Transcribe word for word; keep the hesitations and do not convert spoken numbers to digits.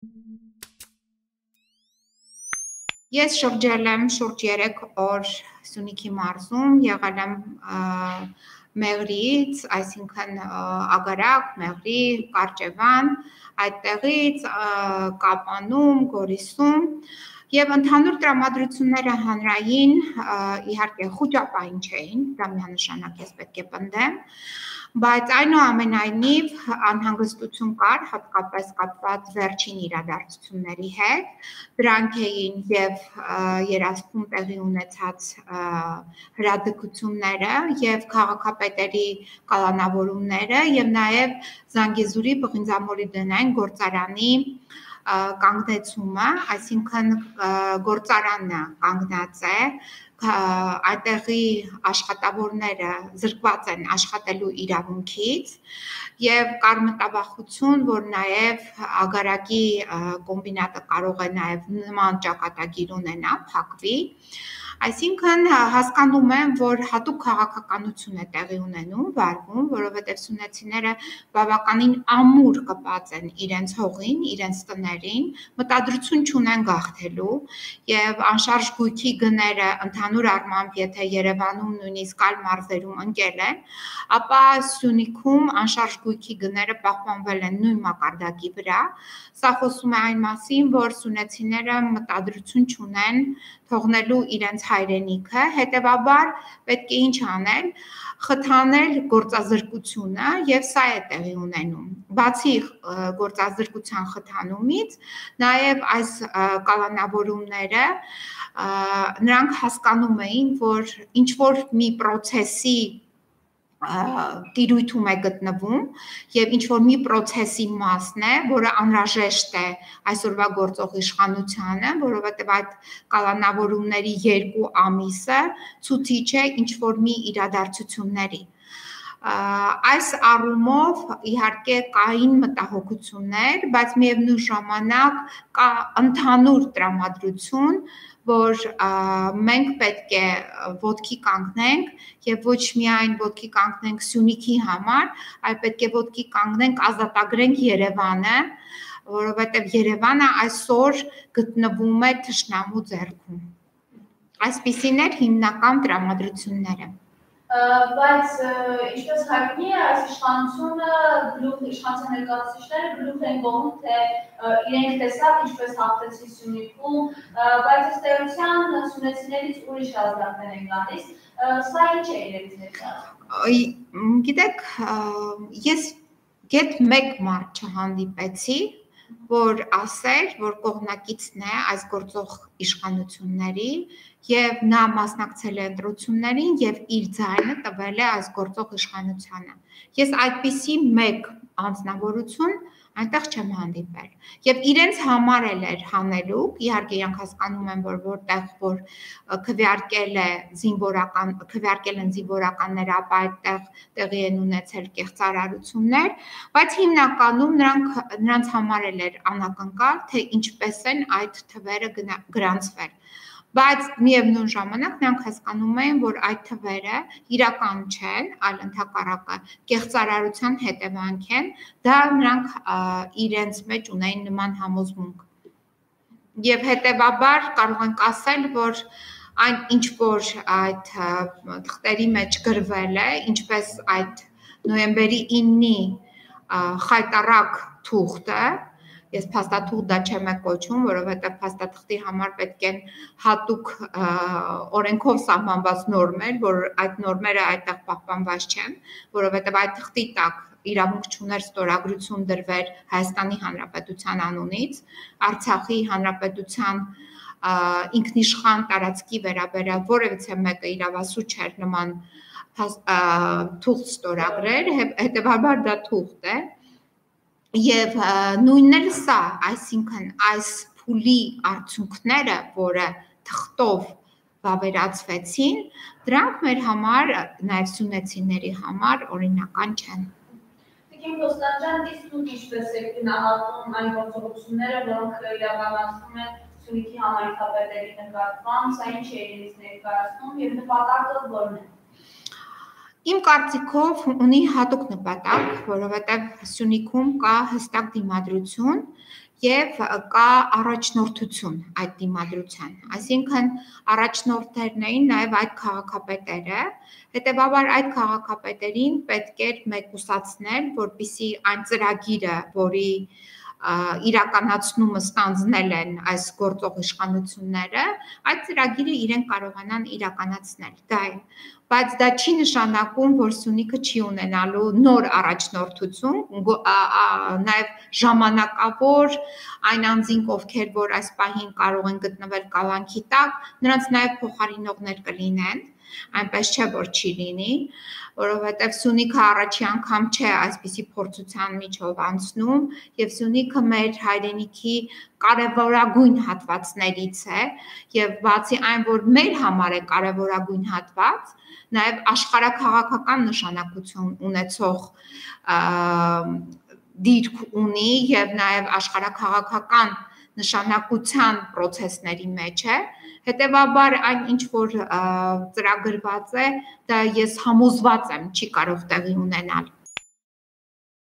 Ես շրջել եմ շուրջ երեք օր Սյունիքի մարզում, եղել եմ Մեղրիից, այսինքն Ագարակ, Մեղրի, Կարճևան, այդտեղից Կապանում, Գորիսում եւ ընդհանուր տրամադրությունները հանրային, իհարկե խոճապային չէին, դա միանշանակ ես պետք է պնդեմ, բայց այնուամենայնիվ անհանգստություն կար, հատկապես կապված վերջին իրադարձությունների հետ, դրանք էին եւ երազքում տեղի ունեցած հրադադությունները եւ քաղաքապետերի կալանավորումները եւ նաեւ Զանգեզուրի Պղինձամոլի տնային գործարանի կանգնեցումը, այսինքն գործարանը կանգնած է, այդտեղի աշխատավորները զրկված են աշխատելու իրավունքից եւ կար մտավախություն, որ նաեւ Ագարակի կոմբինատը կարող է նաեւ նման ճակատագիր ունենա, փակվի, այսինքն հասկանում եմ, որ հատուկ քաղաքականություն է տեղի ունենում, վարվում, որովհետեւ սյունեցիները բավականին ամուր կպած են իրենց հողին, իրենց տներին, մտադրություն չունեն գաղթելու եւ անշարժ գույքի գները ընդհանուր առմամբ եթե Երևանում նույնիսկ այլ մարզերում ընկել են, ապա Սյունիքում անշարժ գույքի գները պահպանվել են նույն մակարդակի վրա, սա խոսում է այն մասին, որ սյունեցիները մտադրություն չունեն թողնելու իրենց հայրենիքը, հետեւաբար պետք է ինչ անել, խթանել գործազրկությունը եւ սա է տեղի ունենում։ Բացի գործազրկության խթանումից, նաեւ այս կալանավորումները նրանք հասկանում էին, որ ինչ որ մի process-ի տիրույթում է գտնվում եւ ինչ որ մի process-ի մասն է, որը անհրաժեշտ է այսօրվա գործող իշխանությանը, որովհետեւ այդ կալանավորումների երկու ամիսը ցուցիչ է ինչ որ մի իրադարձությունների։ Այս առումով իհարկե կային մտահոգություններ, բայց միևնույն ժամանակ կա ընդհանուր տրամադրություն, որ մենք պետք է ոտքի կանգնենք եւ ոչ միայն ոտքի կանգնենք Սյունիքի համար, այլ պետք է ոտքի կանգնենք ազատագրենք Երևանը, որովհետեւ Երևանը այսօր գտնվում է թշնամու ձեռքում։ Այսպիսին էր հիմնական տրամադրությունները։ Բայց ինչպես հայտնի է, այս իշխանությունը գլուխ իշխանության ներկայացուցիչները գլուխ են գովում, թե իրենք տեսավ ինչպես հաղթեցին Սյունիքում, բայց ըստ էության սյունեցիներից ուրիշ ազդակներ են գալիս, սա ինչ է իրենց ներկայացուցիչը։ Գիտեք, ես գեթ մեկ մարդ չհանդիպեցի, որ ասեր, որ կողմնակիցն է այս գործող իշխանությունների եւ նա մասնակցել է ընտրություններին եւ իր ձայնը տվել է այս գործող իշխանությանը։ Ես այդպիսի մեկ անձնավորություն այնտեղ չեմ հանդիպել։ Եվ իրենց համար էլ էր հանելուկ, իհարկե իրանք հասկանում են, որ որտեղ որ քվեարկել է զինվորական, քվեարկել են զինվորականները, ապա այդտեղ տեղի են ունեցել կեղծարարություններ, բայց հիմնականում նրանք նրանց համար էլ էր անակնկալ, թե ինչպես են այդ թվերը գրանցվել։ Բայց միևնույն ժամանակ նրանք հասկանում էին, որ այդ թվերը իրական չեն, այլ ընդհակառակը կեղծարարության հետևանք են, դա նրանք իրենց մեջ ունեին նման համոզմունք։ Եվ հետևաբար կարող ենք ասել, որ այն ինչ որ այդ թղթերի մեջ գրվել է, ինչպես այդ նոյեմբերի իննի խայտառակ թուղթը, ես փաստաթուղթ դա չեմ կոչում, որովհետև փաստաթղթի համար պետք են հատուկ օրենքով սահմանված նորմեր, որ այդ նորմերը այդտեղ պահպանված չեն, որովհետև այդ թղթի տակ իրավունք չուներ ստորագրություն դրվեր Հայաստանի Հանրապետության անունից, Արցախի Հանրապետության ինքնիշխան տարածքի վերաբերյալ որևիցե մեկը իրավասու չէր նման թուղթ ստորագրել, հետևաբար դա թուղթ է։ Եվ նույնն էլ սա, այսինքն այս փուլի արդյունքները, որը թղթով վավերացվեցին, դրանք մեր համար, նաև սյունեցիների համար օրինական չեն։ Տիկին Կոստանդյան, իսկ դուք ինչպես եք գնահատում այն գործողությունները, որոնք իրականացվում են Սյունիքի համայնքապետերի նկատմամբ, սա ինչ է իրենց ներկայացնում եւ նպատակը որն է։ Իմ կարծիքով ունի հատուկ նպատակ, որովհետև Սյունիքում կա հստակ դիմադրություն եւ կա առաջնորդություն այդ դիմադրության, այսինքն առաջնորդներն էին նաեւ այդ քաղաքապետերը, հետեւաբար այդ քաղաքապետերին պետք էր մեկուսացնել, որպեսզի այն ծրագիրը, որի իրականացնումը ստանձնել են այս գործող իշխանությունները, այդ ծրագիրը իրենք կարողանան իրականացնել, դա է, բայց դա չի նշանակում, որ Սյունիքը չի ունենալու նոր առաջնորդություն, նաև ժամանակավոր այն անձինք, ովքեր որ այս պահին կարող են գտնվել կալանքի տակ, նրանց նաև փոխարինողներ կլինեն, այնպես չէ, որ չի լինի, որովհետև Սյունիքը առաջի անգամ չէ այսպիսի փորձության միջով անցնում եւ Սյունիքը մեր հայրենիքի կարևորագույն հատվածներից է եւ բացի այն, որ մեր համար է կարևորագույն հատված, նաեւ աշխարհաքաղաքական նշանակություն ունեցող դիրք ունի եւ նաեւ աշխարհաքաղաքական նշանակության process-ների մեջ է, հետևաբար այն ինչ որ ծրագրված է, դա ես համոզված եմ չի կարող տեղի ունենալ։